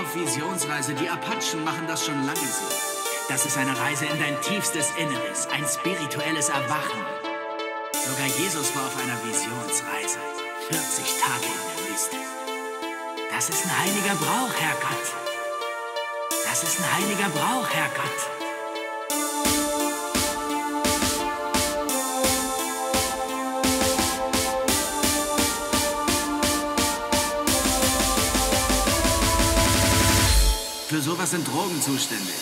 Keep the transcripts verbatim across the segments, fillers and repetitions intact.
auf Visionsreise. Die Apachen machen das schon lange so. Das ist eine Reise in dein tiefstes Inneres, ein spirituelles Erwachen. Sogar Jesus war auf einer Visionsreise. vierzig Tage in der Wüste. Das ist ein heiliger Brauch, Herrgott. Das ist ein heiliger Brauch, Herrgott. Für sowas sind Drogen zuständig.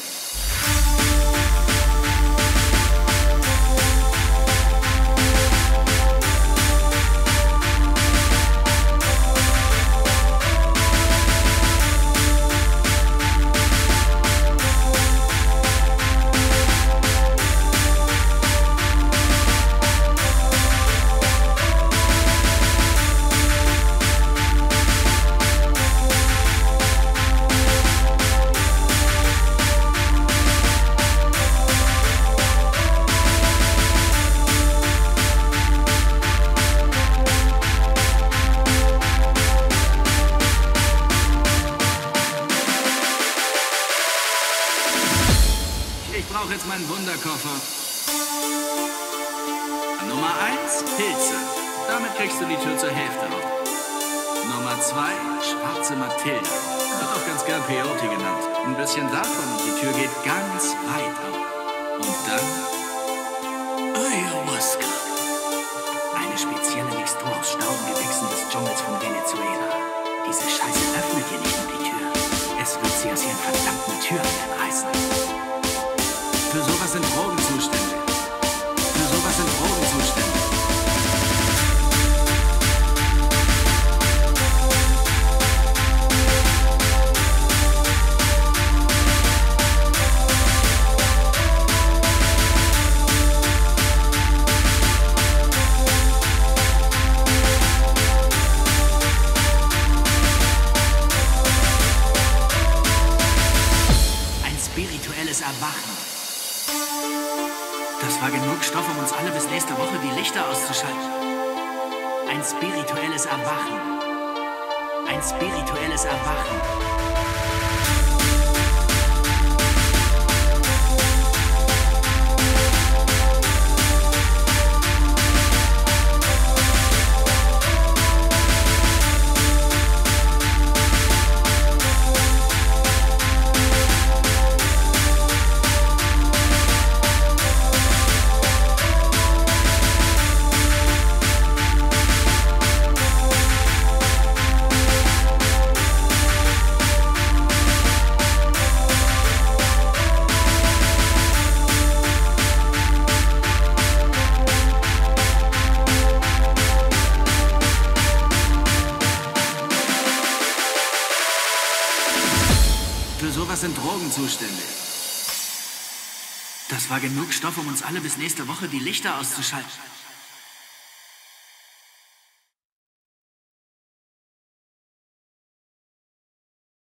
Ich brauche jetzt meinen Wunderkoffer. Nummer eins, Pilze. Damit kriegst du die Tür zur Hälfte auf. Nummer zwei, schwarze Mathilde. Wird auch ganz gern Peyote genannt. Ein bisschen davon und die Tür geht ganz weit auf. Und dann Ayahuasca. Eine spezielle Mixtur aus Staudengewächsen des Dschungels von Venezuela. Diese Scheiße öffnet hier nicht nur die Tür. Es wird sie aus ihren verdammten Türen reißen. Für sowas sind Drogen zuständig. Für sowas sind Drogen zuständig. Ein spirituelles Erwachen. Das war genug Stoff, um uns alle bis nächste Woche die Lichter auszuschalten. Ein spirituelles Erwachen. Ein spirituelles Erwachen. Für sowas sind Drogen zuständig. Das war genug Stoff, um uns alle bis nächste Woche die Lichter auszuschalten.